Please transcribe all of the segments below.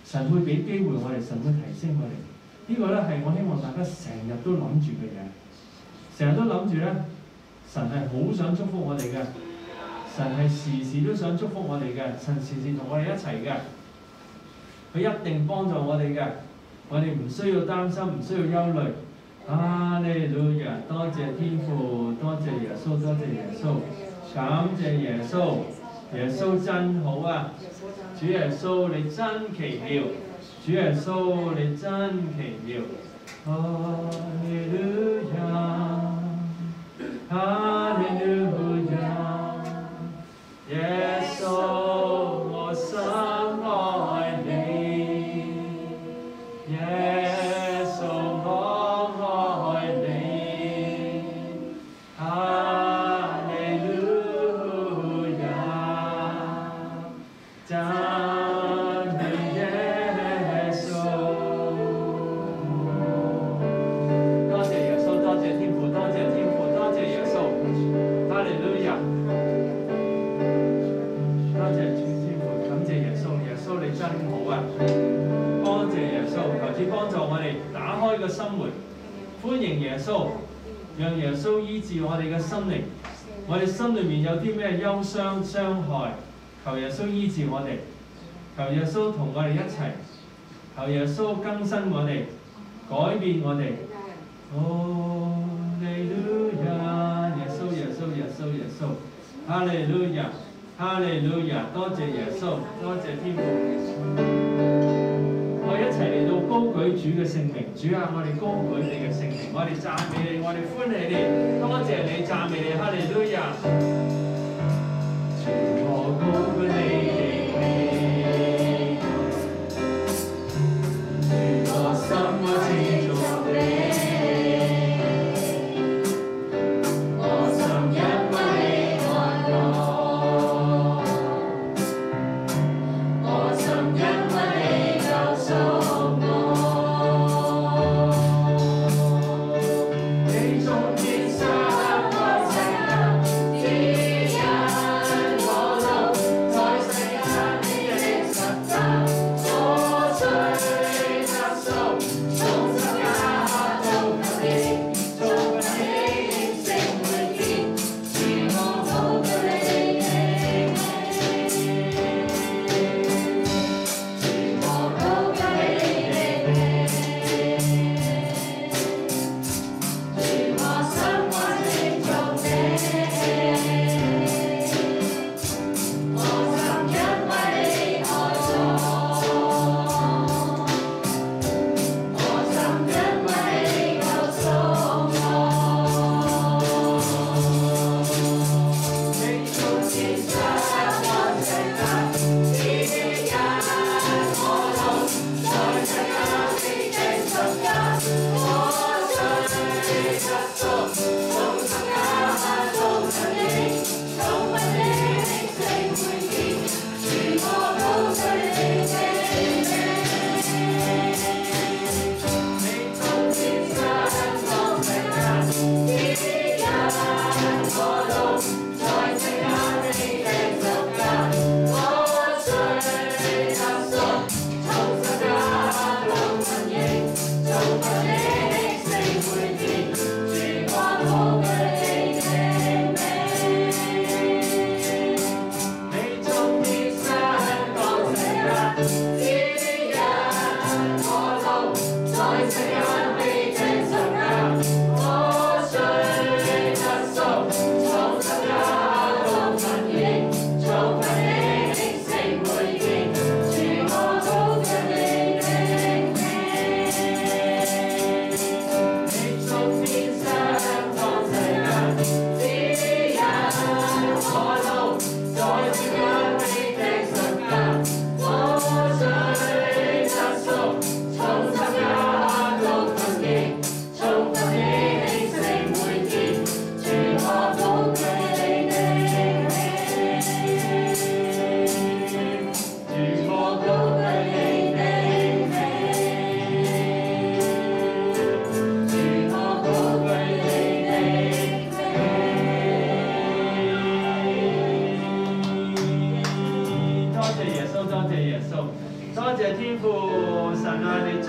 神會俾機會我哋，神會提升我哋。呢個咧係我希望大家成日都諗住嘅嘢，成日都諗住咧，神係好想祝福我哋嘅，神係時時都想祝福我哋嘅，神時時同我哋一齊嘅，佢一定幫助我哋嘅，我哋唔需要擔心，唔需要憂慮。哈利路亞！多謝天父，多謝耶穌，多謝耶穌，感謝耶穌，耶穌真好啊！主耶穌你真奇妙，主耶穌你真奇妙。哈利路亞，哈利路亞，耶穌我深愛你，耶穌我愛你，哈利路亞，讚美耶穌。多謝耶穌，多謝天父，多謝天父，多謝耶穌，哈利路亞。多謝主天父，感謝耶穌，耶穌你真好啊！多謝耶穌，求主幫助我哋打開個心門，歡迎耶穌，讓耶穌醫治我哋嘅心靈。我哋心裏面有啲咩憂傷、傷害，求耶穌醫治我哋，求耶穌同我哋一齊，求耶穌更新我哋，改變我哋。哦，哈利路亞，耶穌，耶穌，耶穌，耶穌，哈利路亞，哈利路亞，多謝耶穌，多謝天父。我哋一齊嚟到高舉主嘅聖名，主啊，我哋高舉你嘅聖名，我哋讚美你，我哋歡喜你，多謝你，讚美你，哈利路亞。主我高舉你的名，主我心我敬重你，我心因為你愛我，我心因為你救贖我。你從天上我拯救，指引我路，在世間你的實習，我最得數。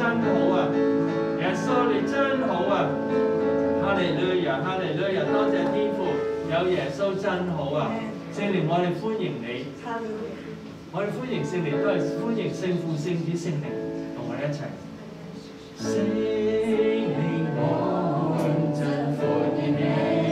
真好啊！耶穌你真好啊！哈利路亞，哈利路亞，多謝天父，有耶穌真好啊！聖靈，我哋歡迎你，我哋歡迎聖靈，都係歡迎聖父、聖子、聖靈同我哋一齊。聖靈，我們真歡迎你。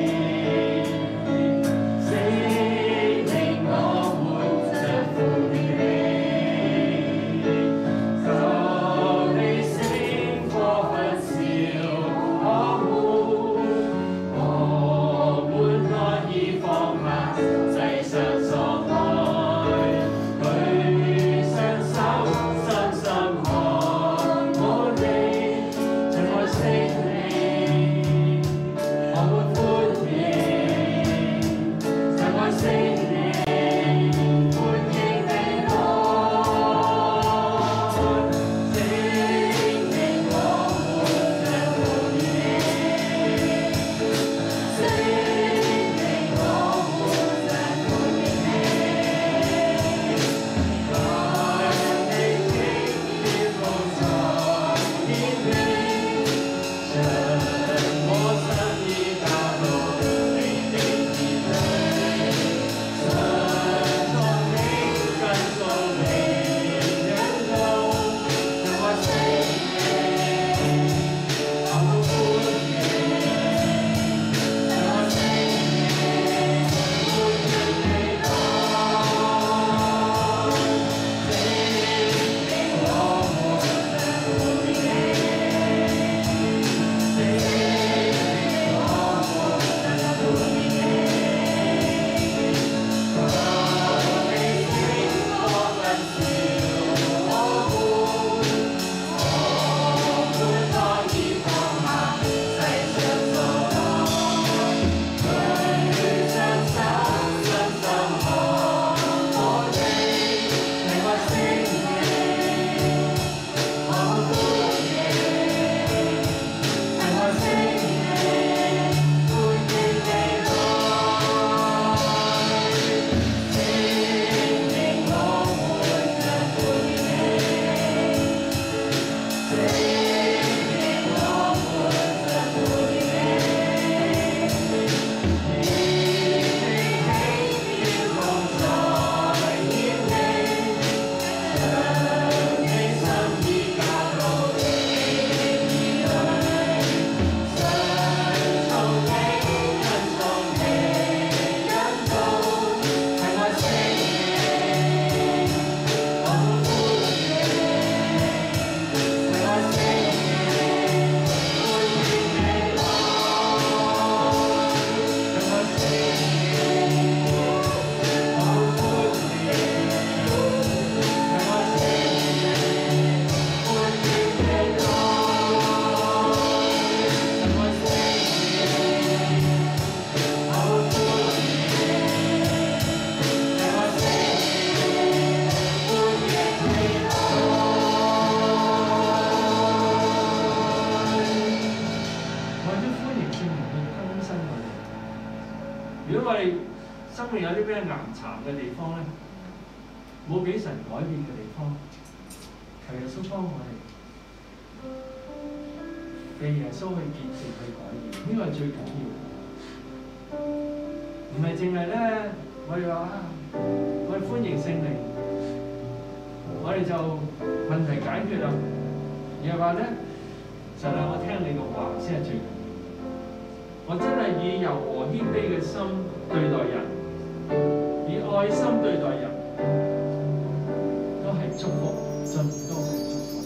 有啲咩岩殘嘅地方咧，冇俾神改變嘅地方，求耶穌幫我哋，被耶穌去潔淨去改變，呢個係最緊要。唔係淨係咧，我哋話我哋歡迎聖靈，我哋就問題解決啦。而係話咧，神啊，我聽你嘅話先係最緊要。我真係以柔和謙卑嘅心對待人。以愛心對待人，都係祝福，盡都係祝福。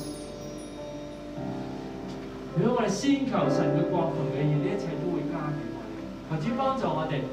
如果我哋先求神嘅國同嘅義，呢一切都會加俾我哋。求主幫助我哋，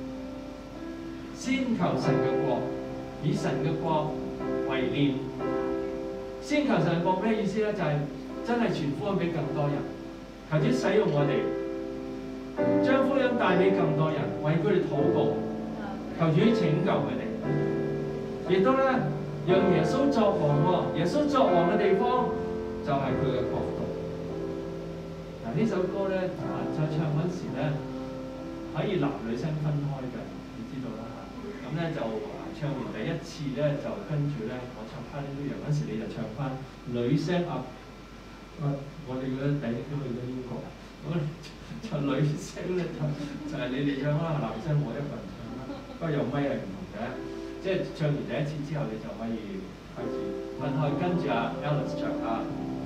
先求神嘅國，以神嘅國為念。先求神嘅國咩意思咧？就係真係傳福音俾更多人。求主使用我哋，將福音帶俾更多人，為佢哋禱告。求主拯救佢哋，亦都咧讓耶穌作王喎。耶穌作王嘅地方就係佢嘅國度。嗱，呢首歌咧，在唱嗰時咧可以男女聲分開嘅，你知道啦嚇。咁咧就唱完第一次咧，就跟住咧我唱哈利路亞嗰時，你就唱翻女聲啊， 我哋嗰啲弟兄去咗英國，我就女聲咧就係你哋唱啦，男聲我一個人唱啦，不過有咪係唔同嘅，即係唱完第一次之後你就可以開始分開跟住阿 Alice 唱啊。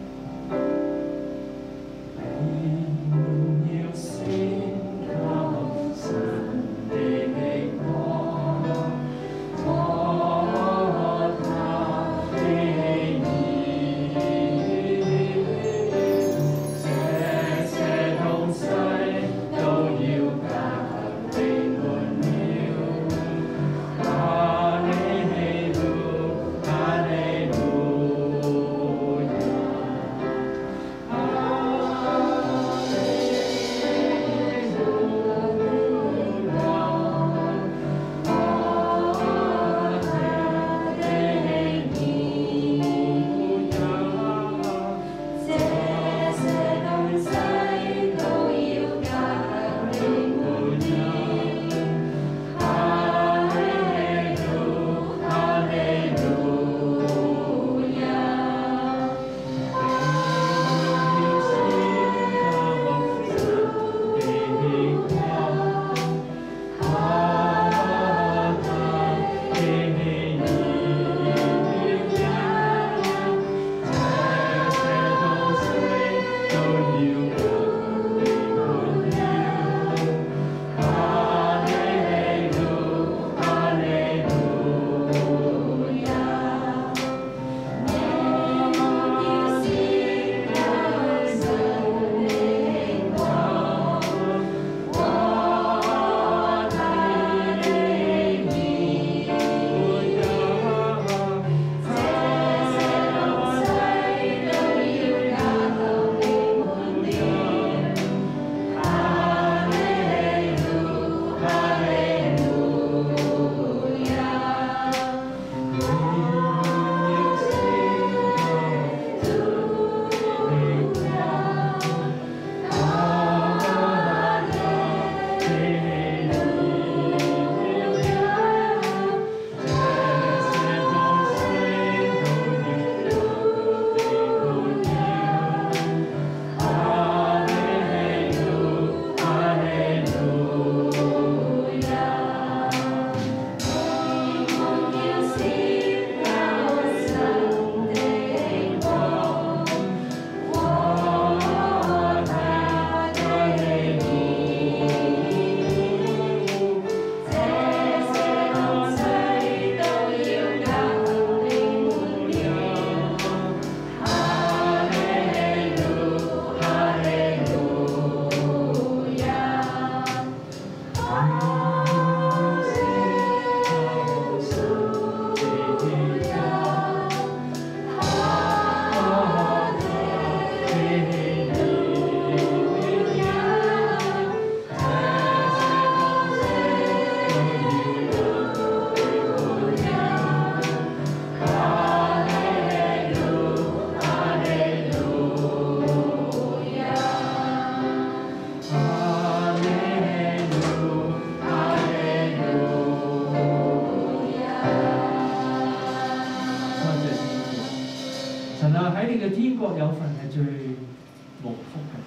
喺你嘅天國有份係最無福嘅。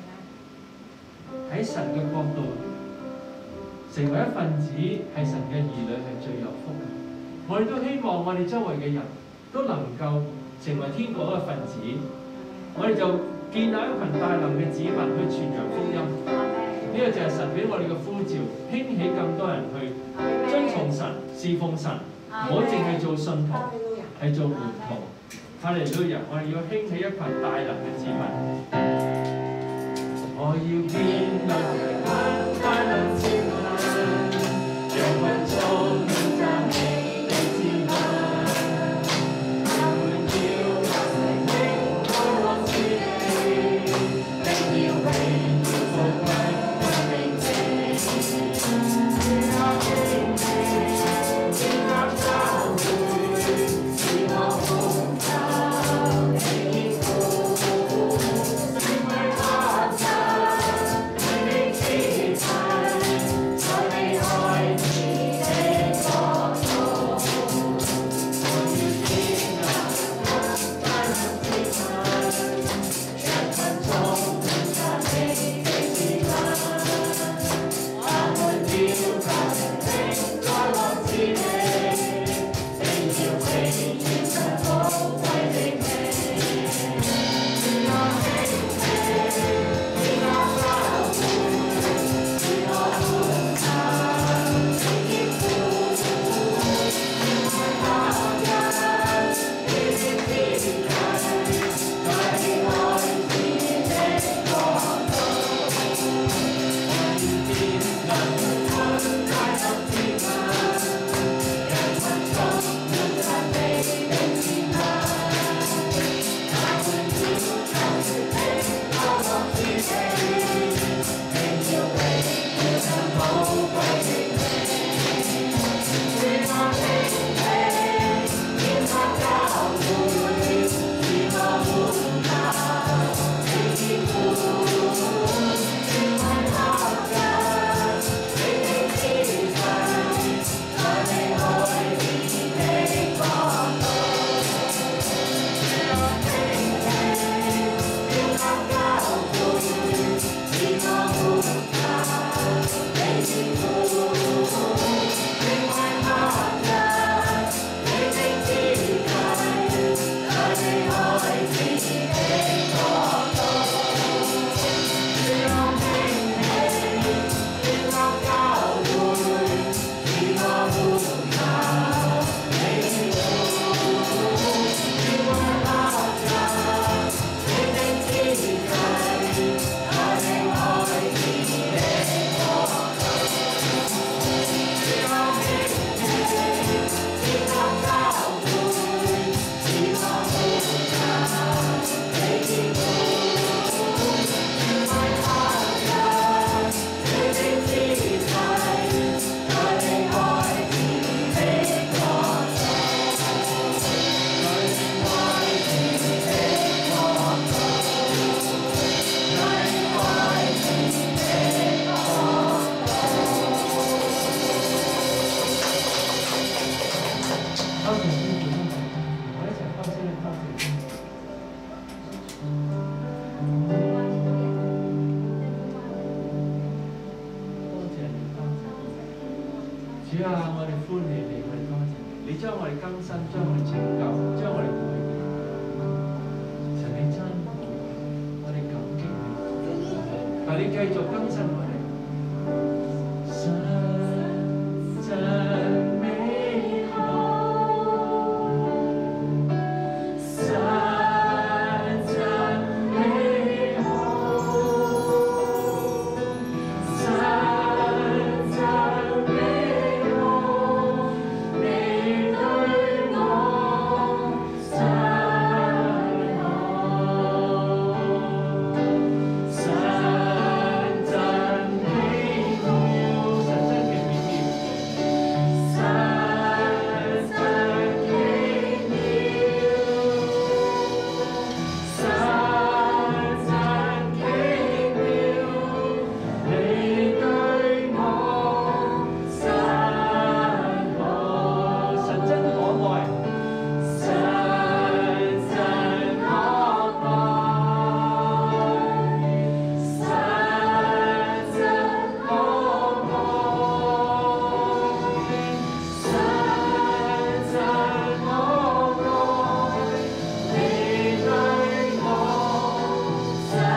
喺神嘅國度，成為一份子係神嘅兒女係最有福嘅。我哋都希望我哋周圍嘅人都能夠成為天國一個分子，我哋就建立一群大能嘅子民去傳揚福音。呢個就係神俾我哋嘅呼召，興起更多人去遵從神、侍奉神，唔好淨係做信徒，係做門徒。哈利路亞！我哋要興起一群大能嘅子民。我要建立大能子民，讓群眾讚美你之名。他們要發聲應我自己，並要榮耀復歸我名字。主啊，敬你，敬我教會，使我奉教你。 主啊，我哋歡喜你，我哋多謝你，你將我哋更新，將我哋拯救，將我哋改變。神你真好，我哋感激你。但你繼續更新我哋。神真美好，神真美好，神真美好，你對我真好，神真奇妙，神真奇妙，神真奇妙，神真奇妙，你對我真好，神真可愛，神真可愛，神真可愛，神真可愛，你對我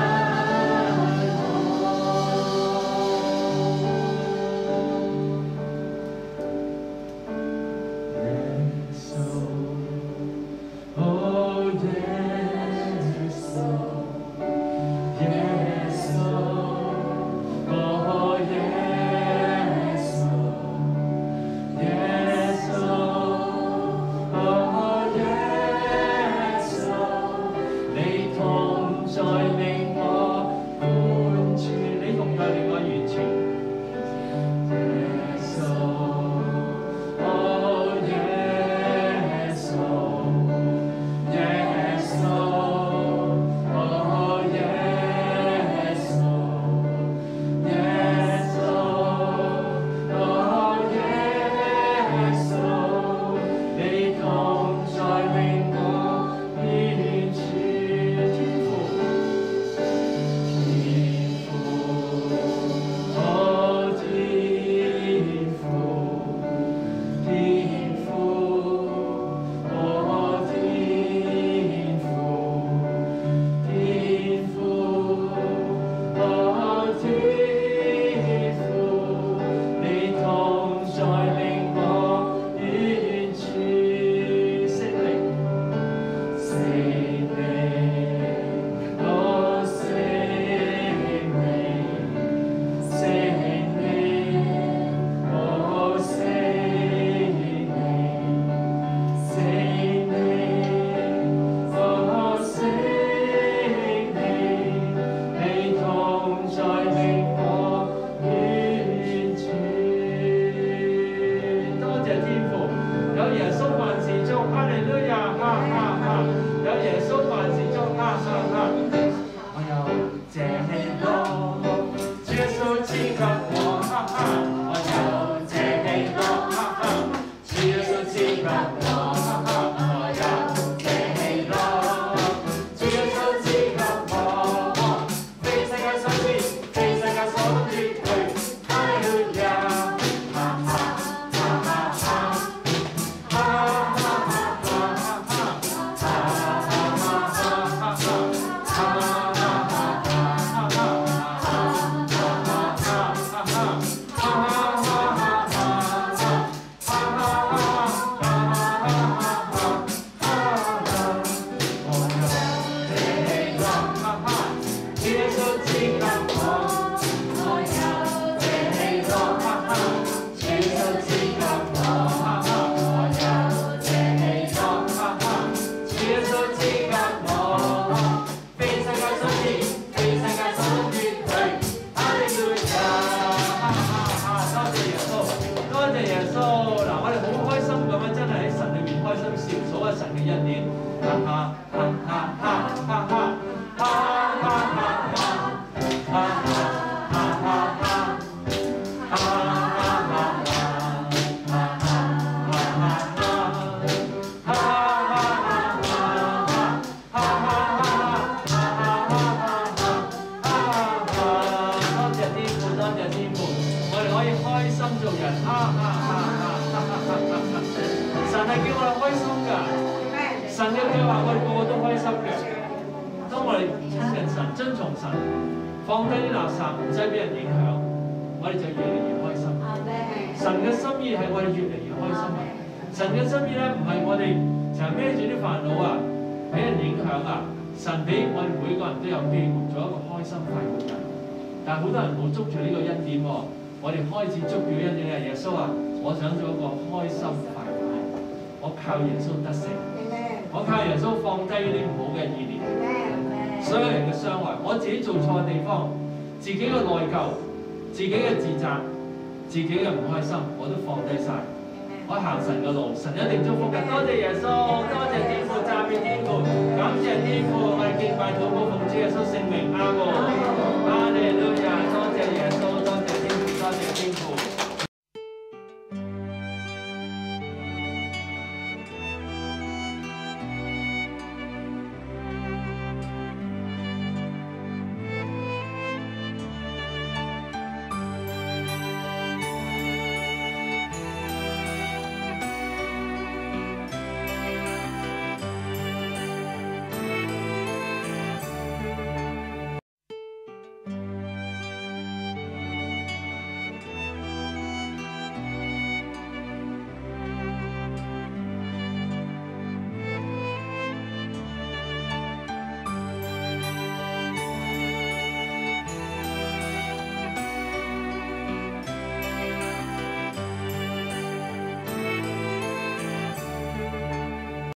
你同在令我完全，你同在令我完全。耶穌，哦耶穌，耶穌，哦耶穌，耶穌，哦耶穌，你同在令我完全。天父，天父，哦天父，天父，哦天父，天父，哦天父，你同在令我完全聖靈。聖靈，哦聖靈，聖靈，哦聖靈，聖靈，哦聖靈，你同在令我完全。多謝天父，有耶穌萬事中，哈利路亞，哈哈哈！有耶穌萬事中，哈哈哈！我有這喜樂，主耶穌賜給我，哈哈！我有這喜樂，哈哈！主耶穌賜給我，哈哈！我有這喜樂，主耶穌賜給我，非世界所願，非世界所奪去，哈利路亞，哈哈哈哈哈！多謝天父，我哋可以開心做人，哈哈哈！ 神嘅計劃我哋個個都開心嘅。當我哋親近神、遵從神，放低啲垃圾，唔使俾人影響，我哋就越嚟越開心。神嘅心意係我哋越嚟越開心啊！神嘅心意咧，唔係我哋成日孭住啲煩惱啊，俾人影響啊。神俾我哋每個人都有機會做一個開心快活人，但係好多人冇捉住呢個恩典喎。我哋開始捉住恩典咧，耶穌話：我想做一個開心快活人，我靠耶穌得勝，我靠耶穌放低呢啲唔好嘅意念，所有人嘅傷害，我自己做錯嘅地方，自己嘅內疚，自己嘅自責，自己嘅唔開心，我都放低晒。我行神嘅路，神一定祝福嘅。多謝耶穌，多謝天父，讚美天父，感謝天父，我哋敬拜禱告奉主耶穌聖名，阿門。